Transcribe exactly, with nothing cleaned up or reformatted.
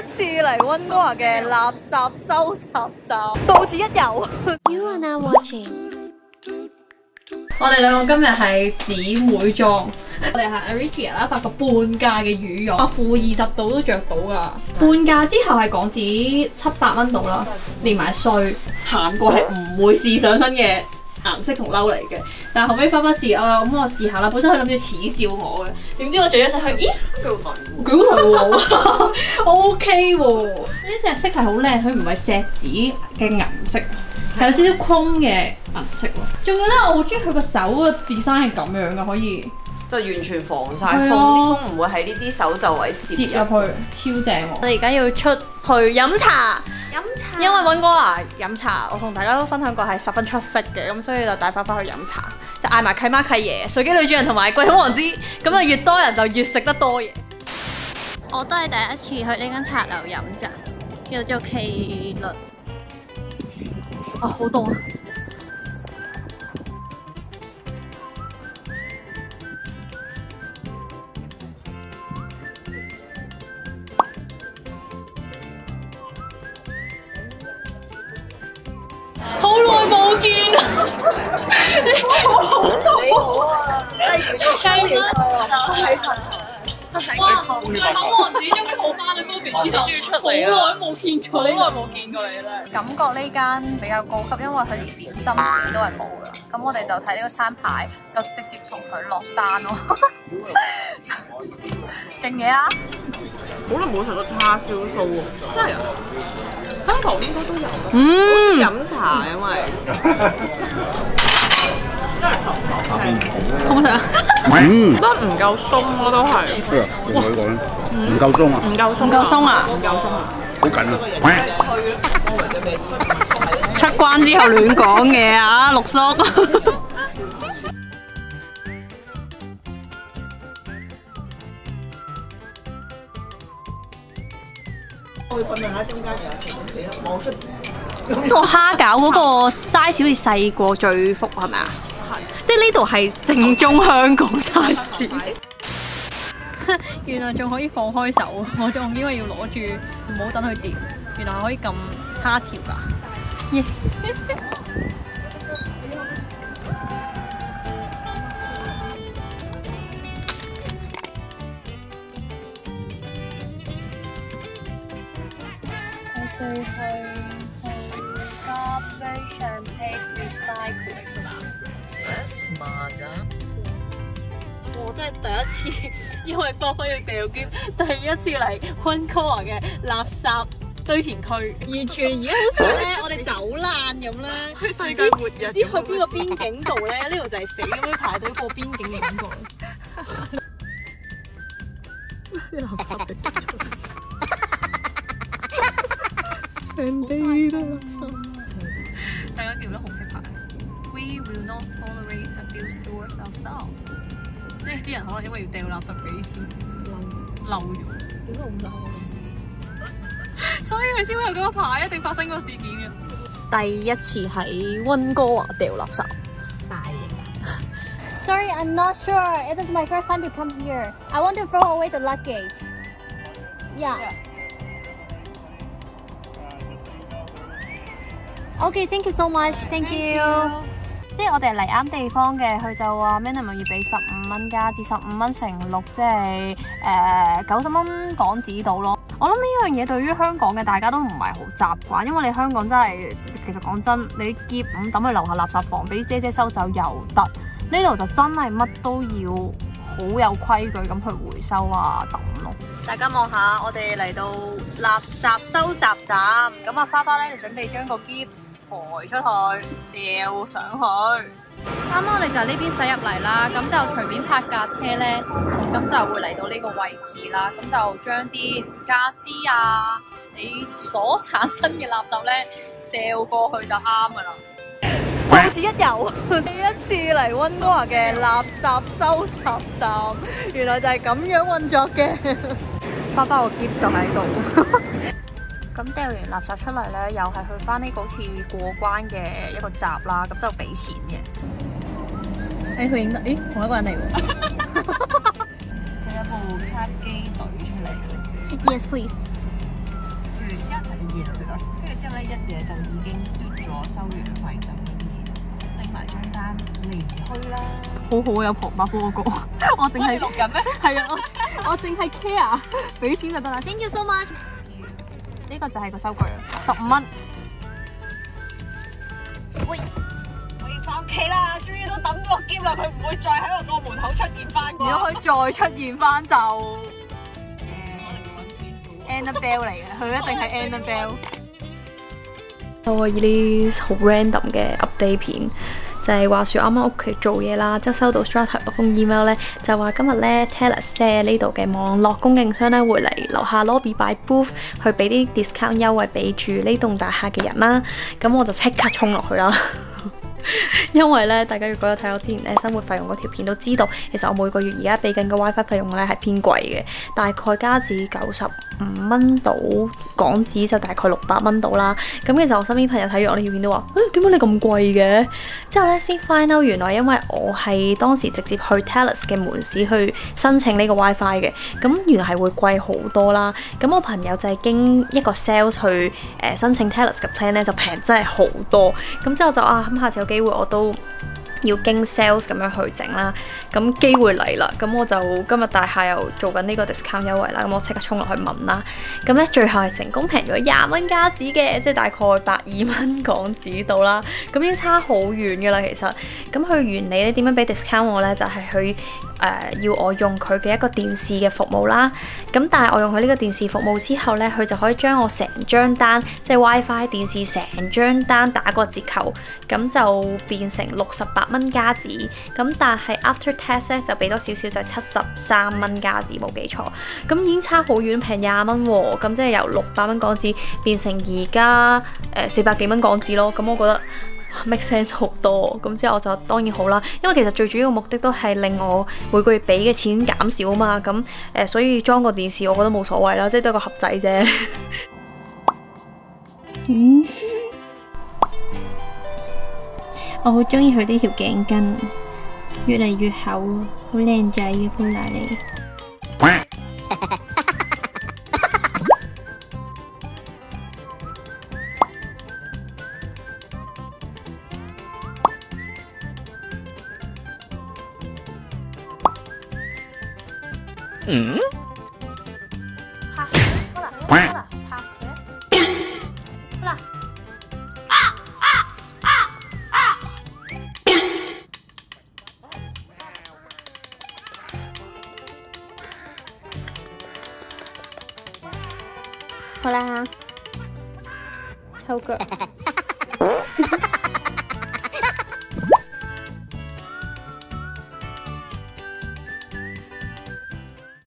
一次嚟温哥華嘅垃圾收集站，到此一遊。 You are now watching。 我哋兩個今日係姊妹裝，我哋係 Arikia 啦，發個半價嘅羽絨，負二十度都着到噶。半價之後係港紙七百蚊到啦，連埋稅，行過係唔會試上身嘅顏色同褸嚟嘅。但係後尾翻返試啊，咁我試下啦。本身佢諗住恥笑我嘅，點知我着咗上去，咦，幾好睇，幾好睇喎 ，OK 喎。呢隻色係好靚，佢唔係錫紙嘅銀色。係有少少chrome嘅顏色喎，仲有咧，我好中意佢個手個 design 係咁樣噶，可以就完全防曬風，啲風唔會喺呢啲手袖位攝攝入去，超正喎！ 我哋而家要出去飲茶， 飲茶。 因為溫哥華飲茶，我同大家都分享過係十分出色嘅，咁所以就帶翻返去飲茶，就嗌埋契媽契爺、水機女主人同埋貴口王子，咁啊越多人就越食得多嘢。 我都係第一次去呢間茶樓飲咋，叫做奇律。 啊，好凍啊！好耐冇見啊！你好啊，係咩？哇！貴口王子終於好翻啦 ，Covid 之後，終於出嚟啦！好耐冇見過你， 好耐冇見過你啦。 感覺呢間比較高級，因為佢連點心紙都係冇噶。咁我哋就睇呢個餐牌，就直接同佢落單咯。勁嘢啊！ 好耐冇食過叉燒酥喎，真係啊！香港應該都有，好嗯， 似飲茶因為。 好唔好食啊？ 嗯，都唔夠鬆咯，都係。 對啊，同佢講，唔夠鬆啊！ 唔夠鬆， 唔夠鬆啊！ 唔夠鬆啊！ 好緊啊！ 出關之後亂講嘢啊，陸叔。 我會瞓喺中間嘅，企啦，望出。 個蝦餃嗰個 size 好似細過最福係咪啊？係，即係呢度係正宗香港 size。原來仲可以放開手，我仲以為要攞住，唔好等佢跌。原來係可以撳蝦條㗎。耶！我哋係去咖啡 champagne recycling 㗎嘛。 Smart 啊！ 我真係第一次，因為科科要掉篋，第一次嚟溫哥華嘅垃圾堆填區，完全而家好似咧我哋走難咁咧， 去世界末日， 唔知去邊個邊境度咧？呢度就係死咁樣排隊過邊境嘅感覺。 啲垃圾滴成地都垃圾。 大家見到紅色牌 ，We will not tolerate abuse towards our staff。即係啲人可能因為要掉垃圾俾錢，漏咗。點解咁漏？所以佢先會有嗰個牌，一定發生嗰個事件嘅。第一次喺溫哥華掉垃圾， 大型垃圾。 Sorry, I'm not sure. It is my first time to come here. I want to throw away the luggage. Yeah. Okay, thank you so much. Thank you. 即係我哋嚟啱地方嘅，佢就話 minimum 要俾十五蚊加至十五蚊乘六，即係誒九十蚊港紙到咯。我諗呢樣嘢對於香港嘅大家都唔係好習慣，因為你香港真係其實講真，你夾五抌去樓下垃圾房俾姐姐收走又得，呢度就真係乜都要好有規矩咁去回收啊抌咯。大家望下，我哋嚟到垃圾收集站，咁啊花花咧就準備將個篋抬出去，掉上去。啱啱我哋就呢邊駛入嚟啦，咁就隨便泊架車咧，咁就會嚟到呢個位置啦。咁就將啲家私啊，你所產生嘅垃圾咧掉過去就啱噶啦。到此一遊，第一次嚟溫哥華嘅垃圾收集站，原來就係咁樣運作嘅。花花個篋就喺度。咁掉完垃圾出嚟咧，又係去翻呢個好似過關嘅一個閘啦，咁就俾錢嘅。誒，佢影得，咦，同一個人嚟喎。 佢有部卡機隊出嚟。 Yes, please. 一係完佢得，跟住之後咧一嘢就已經嘟咗收完費就可以拎埋張單離開啦。 好好有旁白幫我講，我淨係錄緊咩？ 係啊，我我淨係 care 俾錢就得啦。Thank you so much。呢個就係個收據啊，十五蚊。喂， 我要翻屋企啦，終於都等到個篋啦，佢唔會再喺我個門口出現翻。 如果佢再出現翻就誒可能揾師傅。 Annabelle 嚟嘅，佢一定係 Annabelle。 我以啲好 random 嘅 update 片，就係話説啱啱屋企做嘢啦，之後收到 Strata 嗰封 email 咧，就話今日咧 Telus 即係呢度嘅網絡供應商咧會嚟樓下 lobby 擺 booth 去俾啲 discount 優惠俾住呢棟大廈嘅人啦，咁我就即刻衝落去啦。因為咧，大家如果有睇我之前咧生活費用嗰條片都知道，其實我每個月而家俾緊嘅 WiFi 費用咧係偏貴嘅，大概加紙九十五蚊到，港紙就大概六百蚊到啦。咁其實我身邊朋友睇完我呢條片都話：誒點解你咁貴嘅？之後咧先 find out 原來因為我係當時直接去 Telus 嘅門市去申請呢個 WiFi 嘅，咁原來係會貴好多啦。咁我朋友就係經一個 sales 去誒、呃、申請 Telus 嘅 plan 咧，就平真係好多。咁之後就啊，咁下次有機會我都要經 sales 咁樣去整啦，咁機會嚟啦，咁我就今日大廈又做緊呢個 discount 優惠啦，咁我即刻衝落去問啦，咁咧最後係成功平咗廿蚊加紙嘅，即係大概百二蚊港紙到啦，咁已經差好遠噶啦其實，咁佢原理咧點樣俾 discount 我咧就係佢誒要我用佢嘅一個電視嘅服務啦，咁但係我用佢呢個電視服務之後咧，佢就可以將我成張單即係 WiFi 電視成張單打個折扣，咁就變成六十八蚊加紙，咁但係 after tax 咧就俾多少少就係七十三蚊加紙，冇記錯，咁已經差好遠，平廿蚊喎，咁即係由六百蚊港紙變成而家誒四百幾蚊港紙咯，咁我覺得 make sense 好多，咁之後我就當然好啦，因為其實最主要嘅目的都係令我每個月俾嘅錢減少啊嘛，咁誒、呃、所以裝個電視我覺得冇所謂啦，即係都係個盒仔啫。 嗯，我好中意佢呢條頸巾，越嚟越厚，好靚仔嘅潘娜莉。 嗯？ 拍佢，好啦，好啦，拍佢啦，好啦。好啦，抽腳。